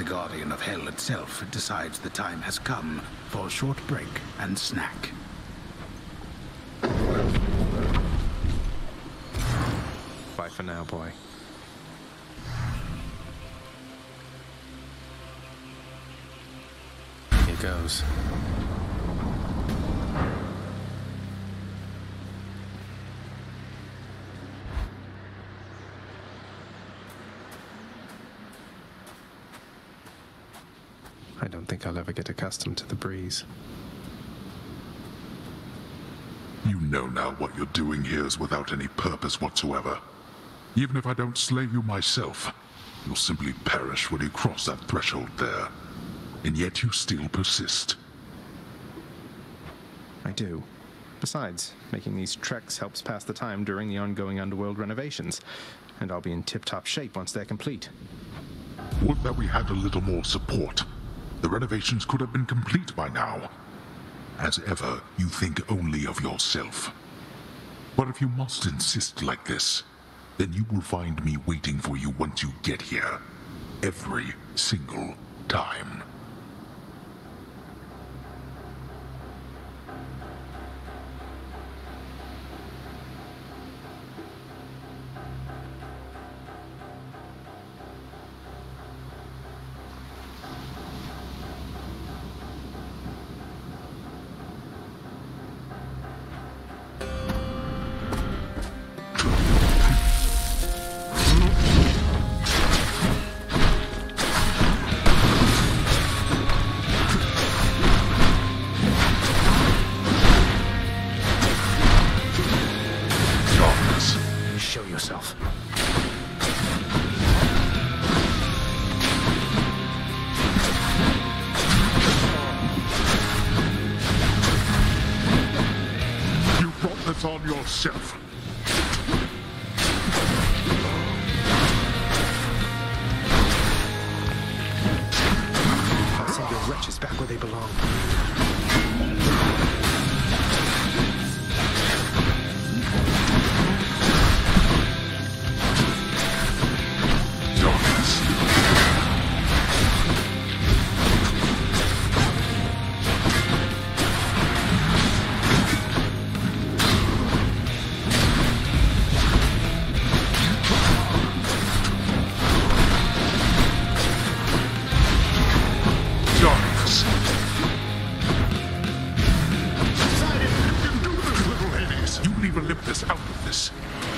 guardian of Hell itself decides the time has come for a short break and snack. Bye for now, boy. Here goes. I don't think I'll ever get accustomed to the breeze. You know now what you're doing here is without any purpose whatsoever. Even if I don't slay you myself, you'll simply perish when you cross that threshold there. And yet you still persist. I do. Besides, making these treks helps pass the time during the ongoing underworld renovations, and I'll be in tip-top shape once they're complete. Would that we had a little more support. The renovations could have been complete by now. As ever, you think only of yourself. But if you must insist like this, then you will find me waiting for you once you get here. Every single time. Show yourself. You brought this on yourself. I'll send your wretches back where they belong. Out of this.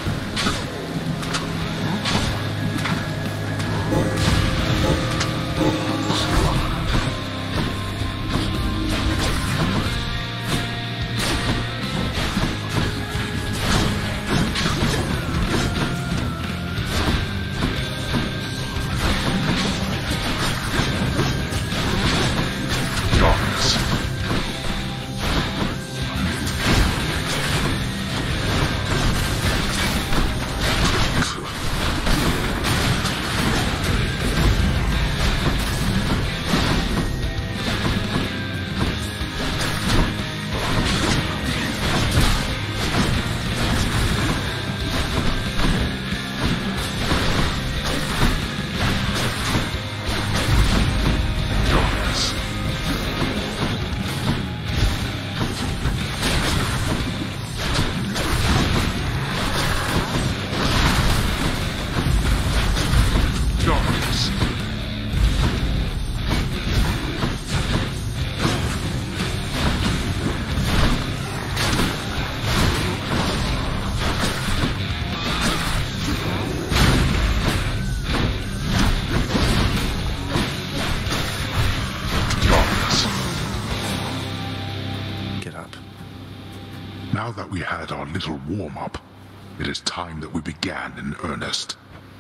Now that we had our little warm-up, it is time that we began in earnest.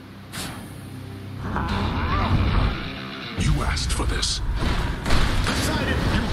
You asked for this. Poseidon, you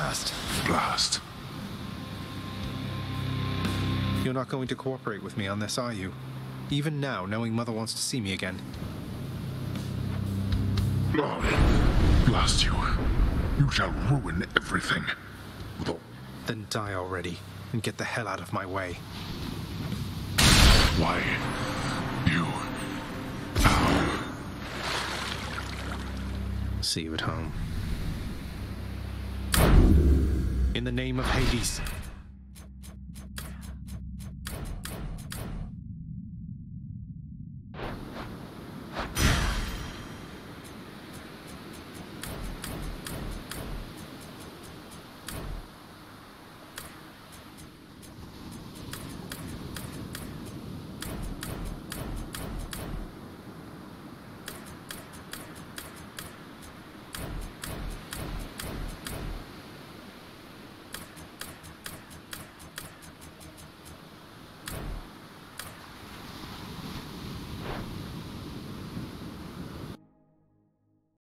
Blast. Blast. You're not going to cooperate with me on this, are you? Even now, knowing Mother wants to see me again. Blast you. You shall ruin everything. Then die already, and get the hell out of my way. Why? You... How? See you at home. In the name of Hades.